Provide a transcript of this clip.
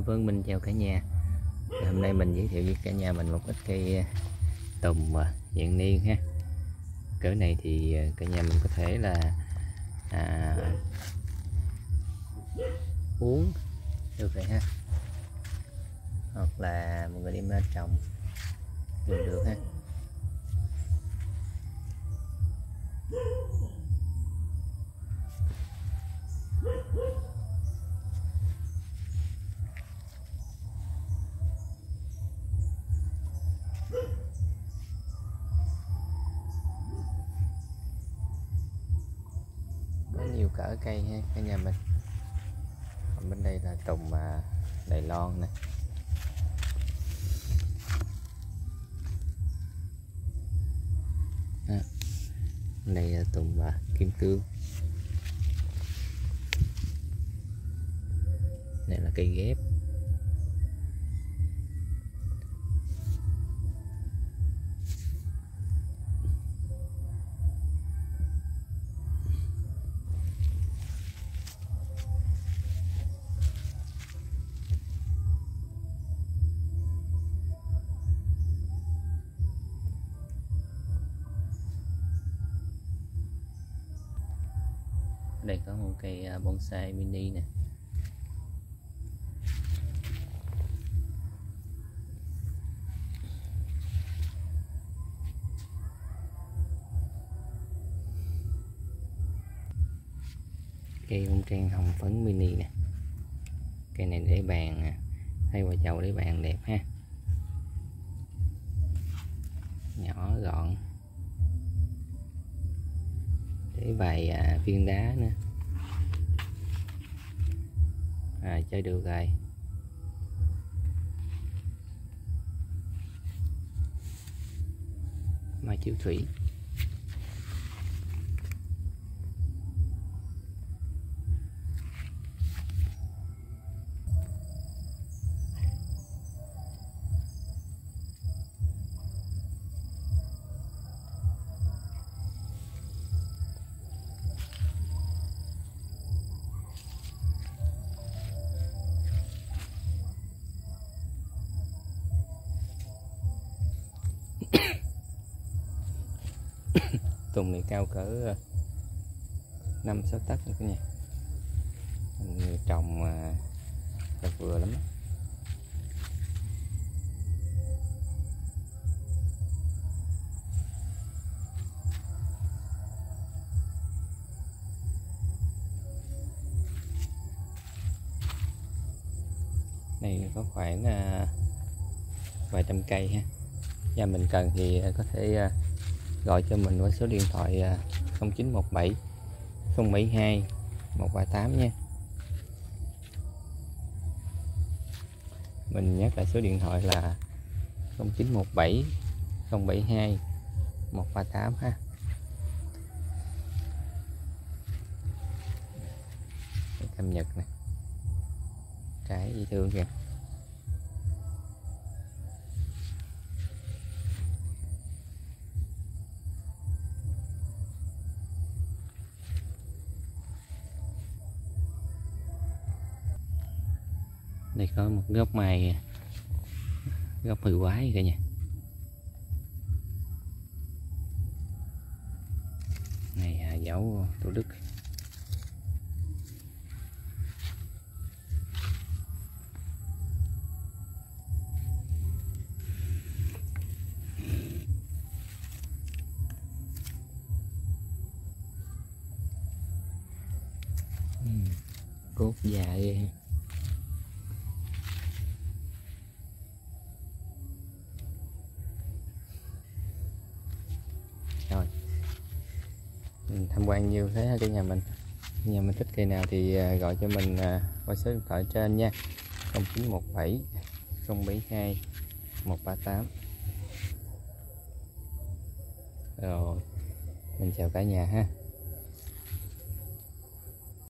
Vâng, mình chào cả nhà. Hôm nay mình giới thiệu với cả nhà mình một ít cây tùng dạng niên ha. Cỡ này thì cả nhà mình có thể là uống được vậy ha, hoặc là mọi người đem ra trồng được ha. Có nhiều cỡ cây ha cả nhà mình. Còn bên đây là tùng Đài Loan nè. Đây là tùng kim cương. Đây là cây ghép. Đây có một cây bonsai mini nè. Cây bông trang hồng phấn mini nè. Cây này để bàn thay vào chậu để bàn đẹp ha. Nhỏ gọn. Để vài viên đá nữa. Chơi được rồi. Mai chiếu thủy. Tùng này cao cỡ 5-6 tấc nữa cả nhà. Người trồng thật vừa lắm. Này có khoảng vài trăm cây ha. Nhà mình cần thì có thể gọi cho mình qua số điện thoại 0917 072 138 nha. Mình nhắc lại số điện thoại là 0917 072 138 ha. Cam Nhật nè. Trái dễ thương kìa. Đây có một gốc mai, gốc mười quái cả nhà. Này dấu Thủ Đức. Cốt dài. Rồi, mình tham quan nhiều thế cả nhà mình. Nhà mình thích cây nào thì gọi cho mình qua số điện thoại trên nha. 0917 072 138. Rồi, mình chào cả nhà ha.